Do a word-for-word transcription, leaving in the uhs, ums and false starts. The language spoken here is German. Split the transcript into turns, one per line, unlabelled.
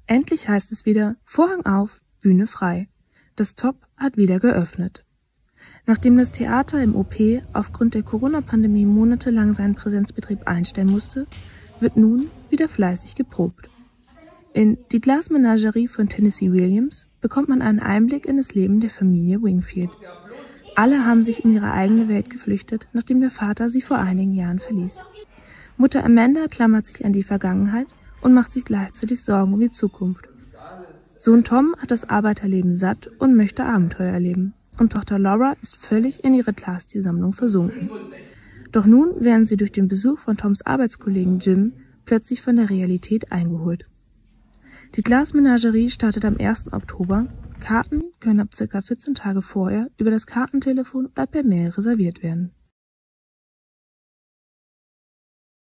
Endlich heißt es wieder Vorhang auf, Bühne frei. Das Top hat wieder geöffnet. Nachdem das Theater im O P aufgrund der Corona-Pandemie monatelang seinen Präsenzbetrieb einstellen musste, wird nun wieder fleißig geprobt. In Die Glasmenagerie von Tennessee Williams bekommt man einen Einblick in das Leben der Familie Wingfield. Alle haben sich in ihre eigene Welt geflüchtet, nachdem der Vater sie vor einigen Jahren verließ. Mutter Amanda klammert sich an die Vergangenheit und macht sich gleichzeitig Sorgen um die Zukunft. Sohn Tom hat das Arbeiterleben satt und möchte Abenteuer erleben. Und Tochter Laura ist völlig in ihre Glasstilsammlung versunken. Doch nun werden sie durch den Besuch von Toms Arbeitskollegen Jim plötzlich von der Realität eingeholt. Die Glasmenagerie startet am ersten Oktober. Karten können ab ca. vierzehn Tage vorher über das Kartentelefon oder per Mail reserviert werden.